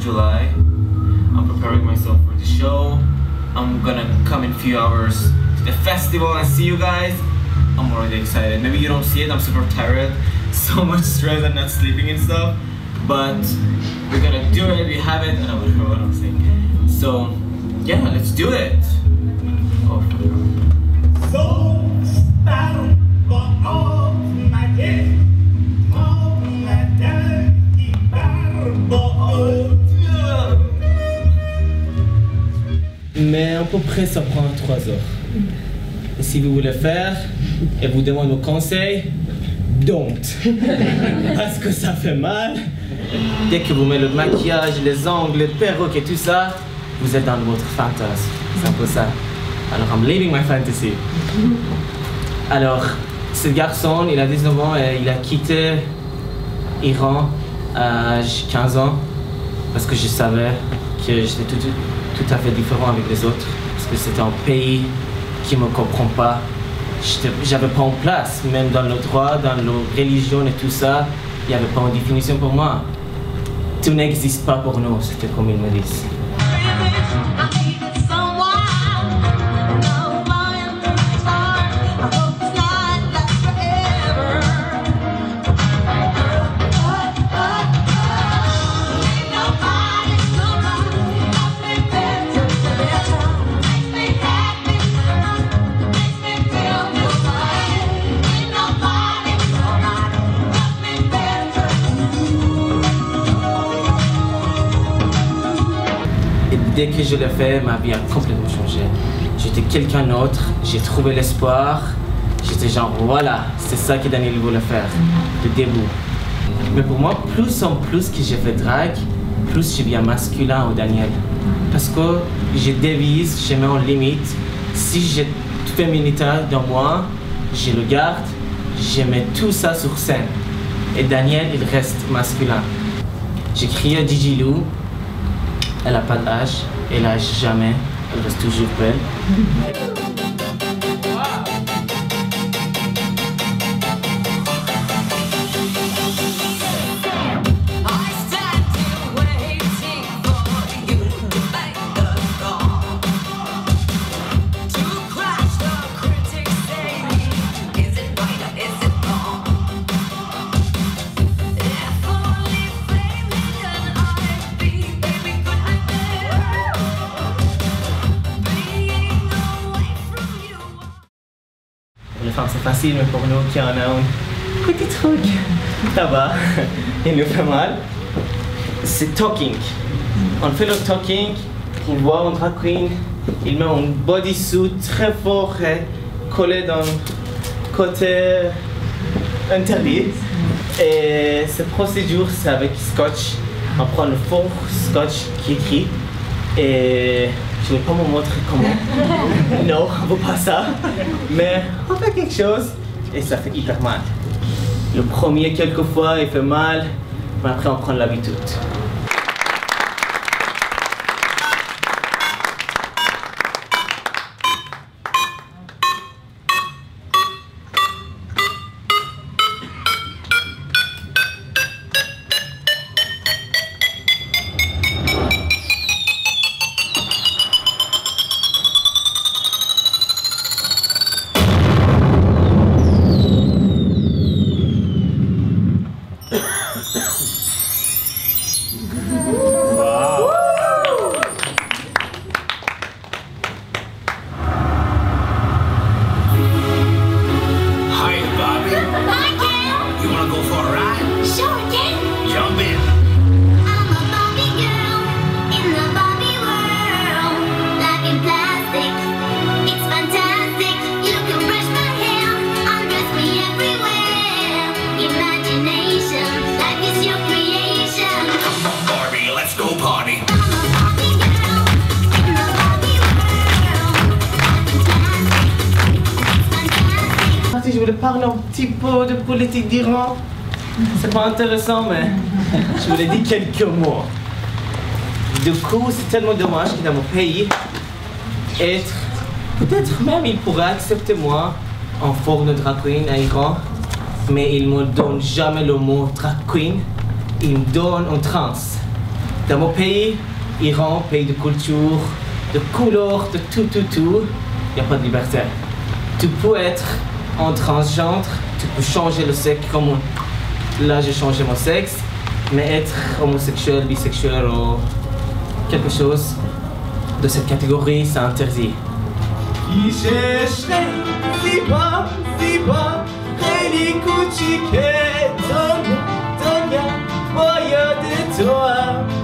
July. I'm preparing myself for the show. I'm gonna come in a few hours to the festival and see you guys. I'm already excited. Maybe you don't see it, I'm super tired. So much stress and not sleeping and stuff. But we're gonna do it, we have it, and I don't know what I'm saying. So, yeah, let's do it. Oh, mais à peu près ça prend 3 heures. Et si vous voulez faire et vous demandez nos conseils, don't. Parce que ça fait mal. Dès que vous mettez le maquillage, les ongles, les perruques et tout ça, vous êtes dans votre fantasme. C'est un peu ça. Alors, I'm living my fantasy. Alors, ce garçon, il a 19 ans et il a quitté l'Iran à 15 ans parce que je savais que j'étais tout à fait différent avec les autres, parce que c'était un pays qui ne me comprend pas. J'avais pas en place, même dans le droit, dans la religion et tout ça, il n'y avait pas une définition pour moi. Tout n'existe pas pour nous, c'était comme ils me disent. Dès que je l'ai fait, ma vie a complètement changé. J'étais quelqu'un d'autre, j'ai trouvé l'espoir. J'étais genre, voilà, c'est ça que Daniel voulait faire, le début. Mais pour moi, plus en plus que j'ai fait drag, plus je deviens masculin au Daniel. Parce que je devise, je mets en limite. Si j'ai féminité dans moi, je le garde, je mets tout ça sur scène. Et Daniel, il reste masculin. J'ai crié à Gigi Lou. Elle n'a pas d'âge, elle n'âge jamais, elle reste toujours belle. Les femmes c'est facile, mais pour nous qui en a un petit truc là-bas, il nous fait mal. C'est talking. On fait le talking, on voit un drag queen, il met un bodysuit très fort et collé dans le côté interdit. Et cette procédure, c'est avec scotch. On prend le fort scotch qui est écrit et je ne vais pas vous montrer comment. Non, on ne veut pas ça. Mais on fait quelque chose et ça fait hyper mal. Le premier, quelquefois, il fait mal, mais après on prend l'habitude. Je voulais parler un petit peu de politique d'Iran. C'est pas intéressant, mais je voulais dire quelques mots. Du coup, c'est tellement dommage que dans mon pays, peut-être même il pourrait accepter moi en forme de drag queen à Iran, mais il me donne jamais le mot drag queen, il me donne en trans. Dans mon pays, Iran, pays de culture, de couleur, de tout, il n'y a pas de liberté. Tu peux être en transgenre, tu peux changer le sexe comme là j'ai changé mon sexe, mais être homosexuel, bisexuel ou quelque chose de cette catégorie, c'est interdit. Qui chercherait si bas, Relikuchike, Tonya, moya de toi.